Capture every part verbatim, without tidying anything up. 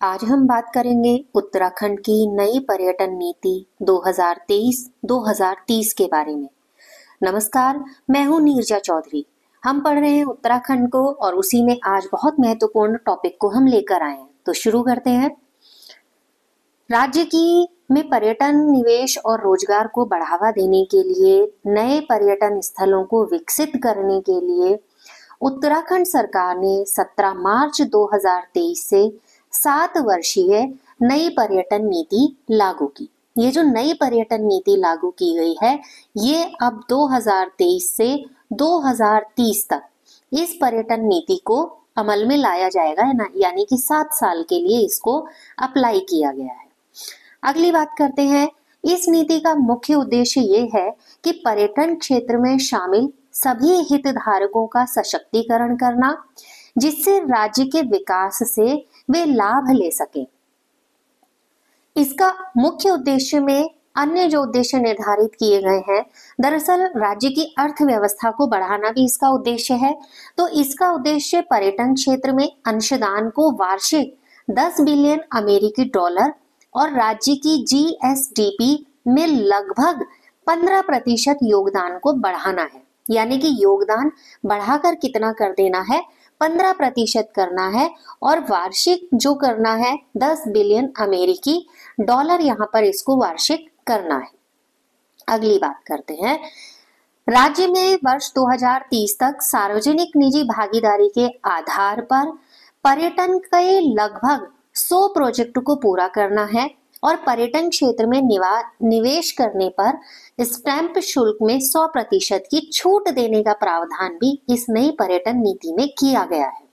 आज हम बात करेंगे उत्तराखंड की नई पर्यटन नीति दो हज़ार तेईस दो हज़ार तीस के बारे में। नमस्कार, मैं हूं नीरजा चौधरी। हम पढ़ रहे हैं उत्तराखंड को और उसी में आज बहुत महत्वपूर्ण टॉपिक को हम लेकर आए हैं। तो शुरू करते हैं। राज्य की में पर्यटन निवेश और रोजगार को बढ़ावा देने के लिए, नए पर्यटन स्थलों को विकसित करने के लिए उत्तराखंड सरकार ने सत्रह मार्च दो हज़ार तेईस से सात वर्षीय नई पर्यटन नीति लागू की। ये जो नई पर्यटन नीति लागू की गई है, ये अब दो हज़ार तेईस से दो हज़ार तीस तक इस पर्यटन नीति को अमल में लाया जाएगा, है ना, यानी कि सात साल के लिए इसको अप्लाई किया गया है। अगली बात करते हैं। इस नीति का मुख्य उद्देश्य ये है कि पर्यटन क्षेत्र में शामिल सभी हितधारकों का सशक्तिकरण करना, जिससे राज्य के विकास से वे लाभ ले सकें। इसका मुख्य उद्देश्य में अन्य जो उद्देश्य निर्धारित किए गए हैं, दरअसल राज्य की अर्थव्यवस्था को बढ़ाना भी इसका उद्देश्य है। तो इसका उद्देश्य पर्यटन क्षेत्र में अंशदान को वार्षिक दस बिलियन अमेरिकी डॉलर और राज्य की जी एस डी पी में लगभग पंद्रह प्रतिशत योगदान को बढ़ाना है। यानी कि योगदान बढ़ाकर कितना कर देना है, पंद्रह प्रतिशत करना है, और वार्षिक जो करना है दस बिलियन अमेरिकी डॉलर, यहाँ पर इसको वार्षिक करना है। अगली बात करते हैं। राज्य में वर्ष दो हज़ार तीस तक सार्वजनिक निजी भागीदारी के आधार पर पर्यटन के लगभग सौ प्रोजेक्ट को पूरा करना है और पर्यटन क्षेत्र में निवेश करने पर स्टैंप शुल्क में सौ प्रतिशत की छूट देने का प्रावधान भी इस नई पर्यटन नीति में किया गया है।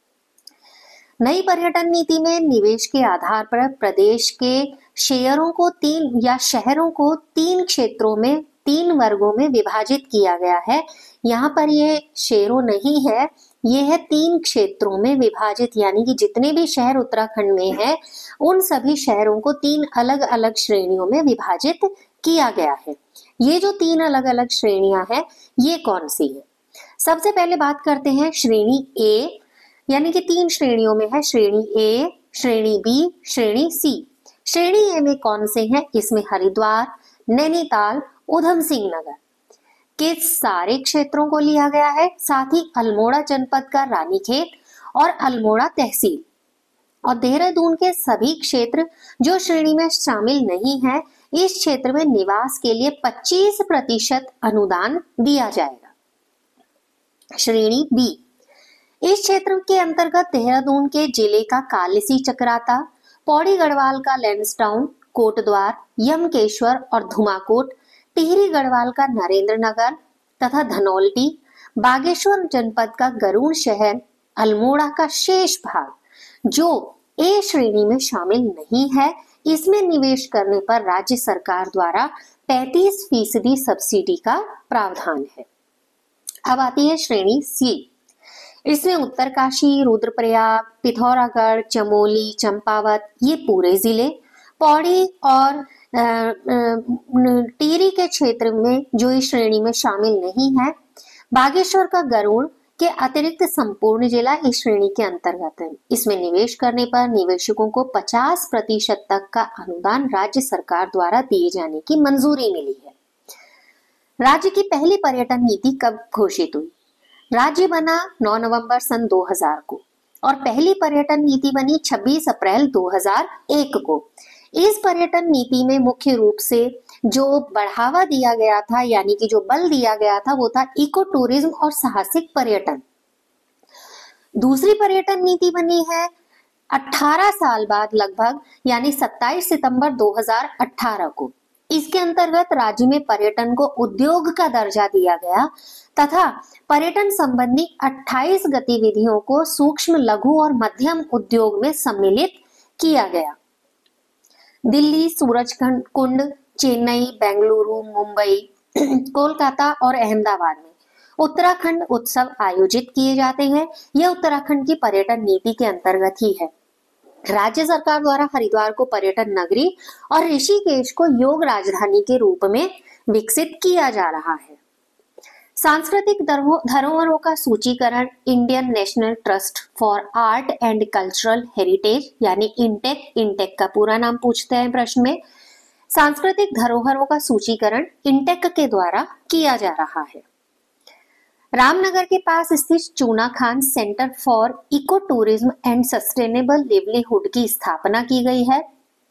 नई पर्यटन नीति में निवेश के आधार पर प्रदेश के शेयरों को तीन या शहरों को तीन क्षेत्रों में तीन वर्गों में विभाजित किया गया है। यहाँ पर ये शेयरों नहीं है, ये है तीन क्षेत्रों में विभाजित, यानी कि जितने भी शहर उत्तराखंड में हैं, उन सभी शहरों को तीन अलग अलग श्रेणियों में विभाजित किया गया है। ये जो तीन अलग अलग श्रेणियां हैं, ये कौन सी है? सबसे पहले बात करते हैं श्रेणी ए, यानी कि तीन श्रेणियों में है, श्रेणी ए, श्रेणी बी, श्रेणी सी। श्रेणी ए में कौन से हैं? इसमें हरिद्वार, नैनीताल, उधम सिंह नगर के सारे क्षेत्रों को लिया गया है, साथ ही अल्मोड़ा जनपद का रानीखेत और अल्मोड़ा तहसील और देहरादून के सभी क्षेत्र जो श्रेणी में शामिल नहीं है, इस क्षेत्र में निवास के लिए पच्चीस प्रतिशत अनुदान दिया जाएगा। श्रेणी बी, इस क्षेत्र के अंतर्गत देहरादून के जिले का कालिसी चक्राता, पौड़ी गढ़वाल का लैंसडाउन, कोटद्वार, यमकेश्वर और धुमाकोट, टिहरी गढ़वाल का नरेंद्र नगर तथा धनौल्टी, बागेश्वर जनपद का गरुड़ शहर, अल्मोड़ा का शेष भाग जो ए श्रेणी में शामिल नहीं है, इसमें निवेश करने पर राज्य सरकार द्वारा पैंतीस फीसदी सब्सिडी का प्रावधान है। अब आती है श्रेणी सी। इसमें उत्तरकाशी, रुद्रप्रयाग, पिथौरागढ़, चमोली, चंपावत, ये पूरे जिले, पौड़ी और टिहरी के क्षेत्र में जो इस श्रेणी में शामिल नहीं है, बागेश्वर का गरुड़ के अतिरिक्त संपूर्ण जिला इस श्रेणी के अंतर्गत है। इसमें निवेश करने पर निवेशकों को पचास प्रतिशत तक का अनुदान राज्य सरकार द्वारा दिए जाने की मंजूरी मिली है। राज्य की पहली पर्यटन नीति कब घोषित हुई? राज्य बना नौ नवंबर सन दो हज़ार को और पहली पर्यटन नीति बनी छब्बीस अप्रैल दो हज़ार एक को। इस पर्यटन नीति में मुख्य रूप से जो बढ़ावा दिया गया था, यानी कि जो बल दिया गया था, वो था इको टूरिज्म और साहसिक पर्यटन। दूसरी पर्यटन नीति बनी है अठारह साल बाद लगभग, यानी सत्ताईस सितंबर दो हज़ार अठारह को। इसके अंतर्गत राज्य में पर्यटन को उद्योग का दर्जा दिया गया तथा पर्यटन संबंधी अट्ठाईस गतिविधियों को सूक्ष्म, लघु और मध्यम उद्योग में सम्मिलित किया गया। दिल्ली, सूरजकुंड, चेन्नई, बेंगलुरु, मुंबई, कोलकाता और अहमदाबाद में उत्तराखंड उत्सव आयोजित किए जाते हैं। यह उत्तराखंड की पर्यटन नीति के अंतर्गत ही है। राज्य सरकार द्वारा हरिद्वार को पर्यटन नगरी और ऋषिकेश को योग राजधानी के रूप में विकसित किया जा रहा है। सांस्कृतिक धरो- धरोहरों का सूचीकरण Indian national trust for art and cultural heritage यानी इंटेक इंटेक का पूरा नाम पूछते हैं प्रश्न में। सांस्कृतिक धरोहरों का सूचीकरण इंटेक के द्वारा किया जा रहा है। रामनगर के पास स्थित चूना खान centre for eco tourism and sustainable livelihood की स्थापना की गई है।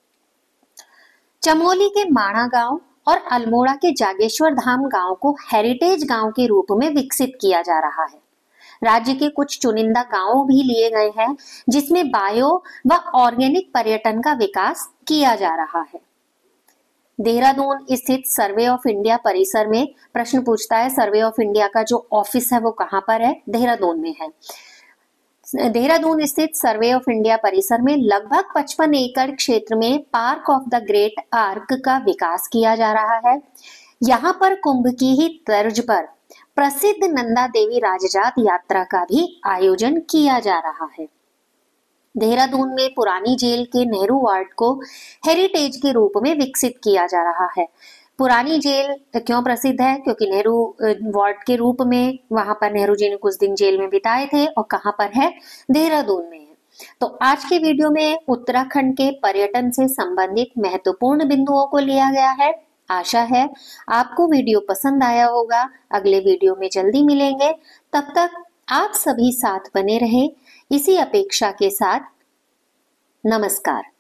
चमोली के माणा गांव और अल्मोड़ा के जागेश्वर धाम गांव को हेरिटेज गांव के रूप में विकसित किया जा रहा है। राज्य के कुछ चुनिंदा गांव भी लिए गए हैं जिसमें बायो व ऑर्गेनिक पर्यटन का विकास किया जा रहा है। देहरादून स्थित सर्वे ऑफ इंडिया परिसर में प्रश्न पूछता है, सर्वे ऑफ इंडिया का जो ऑफिस है वो कहाँ पर है? देहरादून में है। देहरादून स्थित सर्वे ऑफ इंडिया परिसर में लगभग पचपन एकड़ क्षेत्र में park of the great arch का विकास किया जा रहा है। यहाँ पर कुंभ की ही तर्ज पर प्रसिद्ध नंदा देवी राजजात यात्रा का भी आयोजन किया जा रहा है। देहरादून में पुरानी जेल के नेहरू वार्ड को हेरिटेज के रूप में विकसित किया जा रहा है। पुरानी जेल क्यों प्रसिद्ध है? क्योंकि नेहरू वार्ड के रूप में वहां पर नेहरू जी ने कुछ दिन जेल में बिताए थे और कहां पर है? देहरादून में है। तो आज के वीडियो में उत्तराखंड के पर्यटन से संबंधित महत्वपूर्ण बिंदुओं को लिया गया है। आशा है आपको वीडियो पसंद आया होगा। अगले वीडियो में जल्दी मिलेंगे, तब तक आप सभी साथ बने रहे इसी अपेक्षा के साथ। नमस्कार।